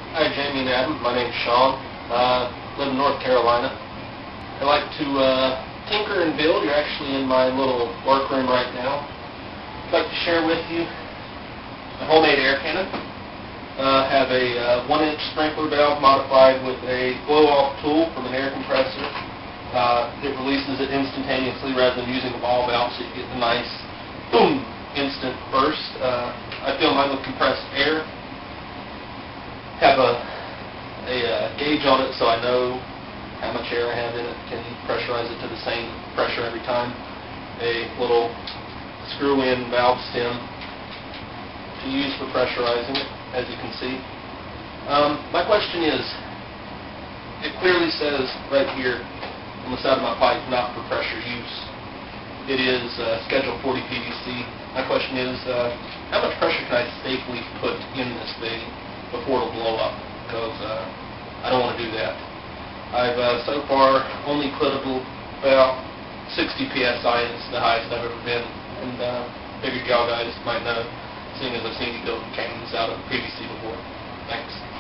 Hi, Jamie and Adam. My name's Sean. Live in North Carolina. I like to tinker and build. You're actually in my little workroom right now. I'd like to share with you a homemade air cannon. Have a 1-inch sprinkler valve modified with a blow-off tool from an air compressor. It releases it instantaneously rather than using a ball valve, so you get the nice boom instant burst. I fill mine with compressed air. Have a gauge on it so I know how much air I have in it. Can pressurize it to the same pressure every time. A little screw-in valve stem to use for pressurizing it, as you can see. My question is, it clearly says right here on the side of my pipe, not for pressure use. It is SCH40 PVC. My question is, how much pressure can I safely put in this thing before it'll blow up? Because I don't want to do that. I've so far only put about 60 psi, is the highest I've ever been. And figured y'all guys might know, seeing as I've seen you build canes out of PVC before. Thanks.